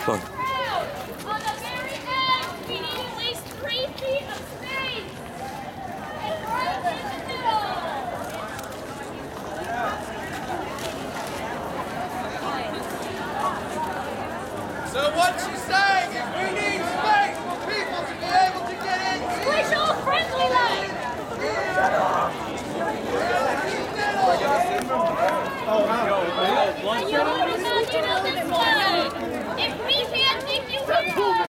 Go on. On the very end, we need at least 3 feet of space. And right in the middle. So what'd she say?